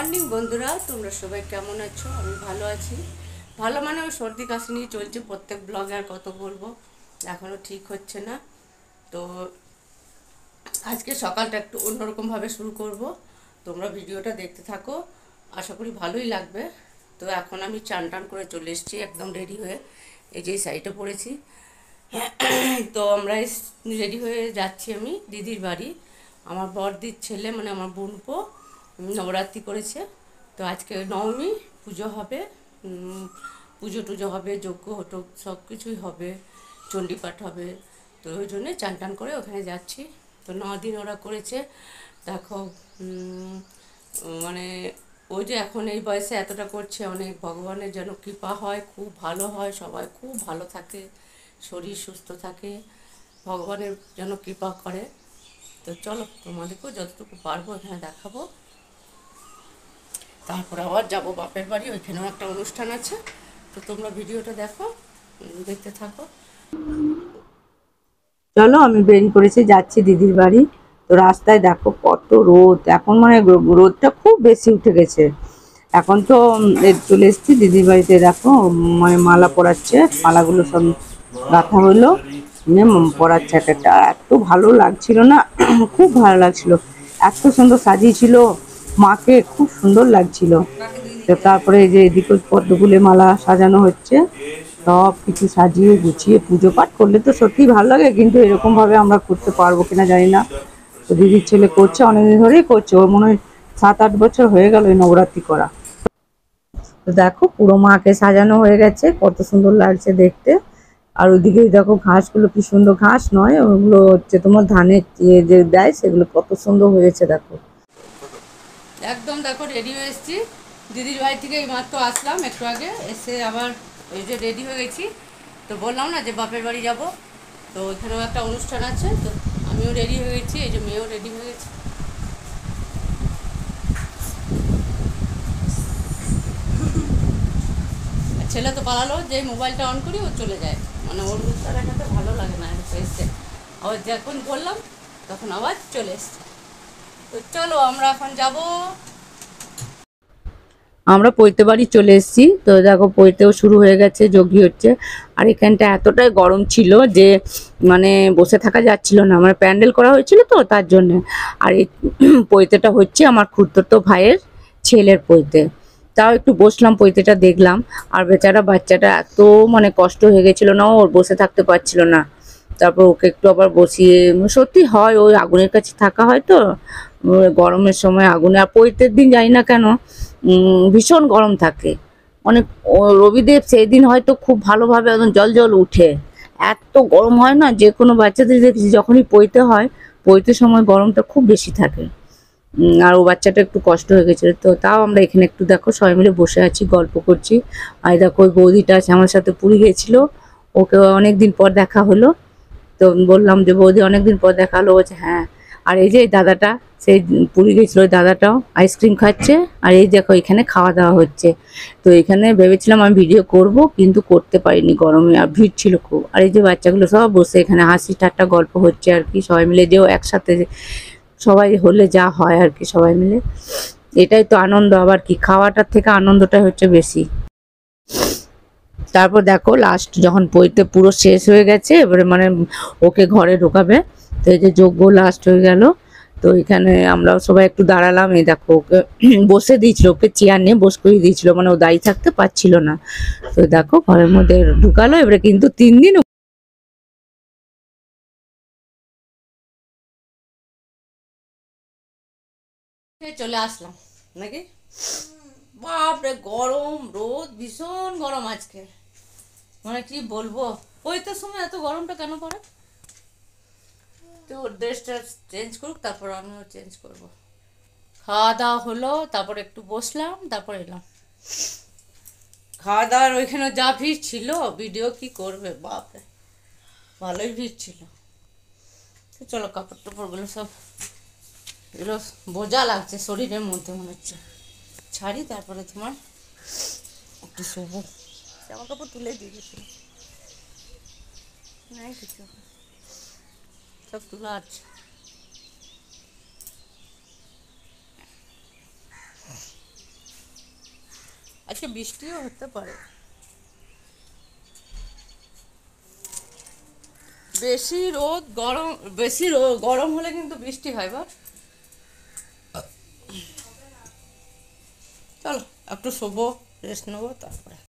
Morning বন্ধুরা, তোমরা সবাই কেমন আছো? আমি ভালো আছি। ভালো মানে ওই সর্দি কাশি নিয়ে চলছে। প্রত্যেক ব্লগে আর কত বলবো, এখনও ঠিক হচ্ছে না। তো আজকে সকালটা একটু অন্যরকমভাবে শুরু করব। তোমরা ভিডিওটা দেখতে থাকো, আশা করি ভালোই লাগবে। তো এখন আমি চান টান করে চলে এসেছি একদম রেডি হয়ে। এই যে শাড়িটা পরেছি। তো আমরা রেডি হয়ে যাচ্ছি আমি দিদির বাড়ি। আমার বড়দির ছেলে মানে আমার বোনপো নবরাত্রি করেছে। তো আজকে নবমী, পুজো হবে, পুজো টুজো হবে, যজ্ঞ হটক সব কিছুই হবে, চণ্ডীপাঠ হবে। তো ওই জন্যে চান টান করে ওখানে যাচ্ছি। তো 9 দিন ওরা করেছে। দেখো মানে ওই যে এখন এই বয়সে এতটা করছে, অনেক ভগবানের যেন কৃপা হয়, খুব ভালো হয়, সবাই খুব ভালো থাকে, শরীর সুস্থ থাকে, ভগবানের যেন কৃপা করে। তো চলো তোমাদেরকেও যতটুকু পারবো এখানে দেখাবো। তারপর আবার যাব বাপের বাড়ি, ওইখানেও একটা অনুষ্ঠান আছে। তো তোমরা ভিডিওটা দেখো, দেখতে থাকো। চলো আমি বেরিয়ে পড়েছি, যাচ্ছি দিদির বাড়ি। তো রাস্তায় দেখো কত রোদ, এখন মানে রোদটা খুব বেশি উঠে গেছে। এখন তো চলে এসেছি দিদির বাড়িতে। দেখো মানে মালা পরাচ্ছে, মালাগুলো সব গাঁথা হলো, পরাচ্ছে এক একটা। এত ভালো লাগছিল না, খুব ভালো লাগছিল, এত সুন্দর সাজিয়েছিল মাকে, খুব সুন্দর লাগছিল। তো তারপরে এই যে এদিকে পদ্মফুলে মালা সাজানো হচ্ছে, সব কিছু সাজিয়ে গুছিয়ে পুজো পাঠ করলে তো সত্যিই ভালো লাগে, কিন্তু এরকম ভাবে আমরা করতে পারবো কিনা জানি না। তো দিদির ছেলে করছে, অনেকদিন ধরেই করছে, ওর মনে হয় 7-8 বছর হয়ে গেল এই নবরাত্রি করা। তো দেখো পুরো মাকে সাজানো হয়ে গেছে, কত সুন্দর লাগছে দেখতে। আর ওইদিকে দেখো ঘাসগুলো কি সুন্দর, ঘাস নয় ওগুলো হচ্ছে তোমার ধানের যে দেয়, সেগুলো কত সুন্দর হয়েছে দেখো। একদম দেখো রেডি হয়ে এসেছি। দিদির বাড়ি থেকে এই মাত্র আসলাম, একটু আগে এসে আবার এই যে রেডি হয়ে গেছি। তো বললাম না যে বাপের বাড়ি যাব, তো ওইখানেও একটা অনুষ্ঠান আছে। তো আমিও রেডি হয়ে গেছি, এই যে মেয়েও রেডি হয়ে গেছে। আর ছেলে তো পালালো, যে মোবাইলটা অন করি ও চলে যায়, মানে ওর মুখটা দেখাতে ভালো লাগে না, এসছে আবার যখন বললাম তখন আবার চলে এসছে। তো চলো আমরা এখন যাব। আমরা পৈতে বাড়ি চলে এসেছি। তো দেখো পৈতেও শুরু হয়ে গেছে, যজ্ঞ হচ্ছে। আর এখানটা এতটাই গরম ছিল যে মানে বসে থাকা যাচ্ছিল না, মানে প্যান্ডেল করা হয়েছিল তো তার জন্য। আর এই পৈতেটা হচ্ছে আমার খুড়তুতো ভাইয়ের ছেলের পৈতে। তাও একটু বসলাম, পৈতেটা দেখলাম। আর বেচারা বাচ্চাটা এত মানে কষ্ট হয়ে গেছিল না, ওর বসে থাকতে পারছিল না। তারপর ওকে একটু আবার বসিয়ে, সত্যি হয় ওই আগুনের কাছে থাকা হয় তো গরমের সময় আগুনে। আর পৈতের দিন জানি না কেন ভীষণ গরম থাকে অনেক। রবিদেব সেই দিন হয়তো খুব ভালোভাবে একদম জল জল উঠে, এত গরম হয় না। যে কোনো বাচ্চাদের দেখেছি যখনই পৈতে হয়, পৈতে সময় গরমটা খুব বেশি থাকে। আর ও বাচ্চাটা একটু কষ্ট হয়ে গেছিল। তো তাও আমরা এখানে একটু দেখো সবাই মিলে বসে আছি, গল্প করছি। আর দেখো ওই বৌদিটা আছে আমার সাথে, পুরী গেছিল, ওকে অনেকদিন পর দেখা হলো। তো বললাম যে বৌদি অনেকদিন পর দেখা হলো, বলছে হ্যাঁ। আর এই যে এই দাদাটা, সেই পুরী গেছিল, ওই দাদাটাও আইসক্রিম খাচ্ছে। আর এই দেখো এখানে খাওয়া দাওয়া হচ্ছে। তো এখানে ভেবেছিলাম আমি ভিডিও করব, কিন্তু করতে পারিনি গরমে, আর ভিড় ছিল খুব। আর এই যে বাচ্চাগুলো সব বসে এখানে হাসি ঠাট্টা গল্প হচ্ছে আর কি, সবাই মিলে যেও একসাথে সবাই হলে যা হয় আর কি, সবাই মিলে এটাই তো আনন্দ। আবার কি, খাওয়াটার থেকে আনন্দটাই হচ্ছে বেশি। তারপর দেখো লাস্ট যখন পৈতে পুরো শেষ হয়ে গেছে, এবারে মানে ওকে ঘরে ঢোকাবে। তো এই যে যজ্ঞ লাস্ট হয়ে গেল। তো এখানে আমরাও সবাই একটু দাঁড়ালাম। এই দেখো ওকে বসে দিয়েছিল, ওকে চেয়ার নিয়ে বস করিয়ে দিয়েছিল, মানে ও দাঁড়িয়ে থাকতে পারছিল না। তো দেখো ঘরের মধ্যে ঢুকালো। এবারে কিন্তু 3 দিন চলে আসলাম নাকি। বাপরে গরম, রোদ ভীষণ গরম আজকে, মানে কি বলবো। ওই তো সময় এত গরমটা কেন পড়ে। তো ড্রেসটা চেঞ্জ করুক, তারপর আমিও চেঞ্জ করব। খাওয়া দাওয়া হলো, তারপর একটু বসলাম, তারপর এলাম। খাওয়া দাওয়ার ওইখানে যা ভিড় ছিল, ভিডিও কি করবে বাপরে, ভালোই ভিড় ছিল। তো চলো কাপড় টাপড়গুলো সব, এগুলো বোঝা লাগছে শরীরের মধ্যে, মনে হচ্ছে ছাড়ি, তারপরে তোমার একটু শোবো। জামা কাপড় তুলে দিয়ে গেছিল, নাই কিছু, সব তোলা আছে। আজকে বৃষ্টিও হতে পারে। বেশি গরম হলে কিন্তু বৃষ্টি হয় বা। চলো একটু শোবো, রেস্ট নেবো, তারপরে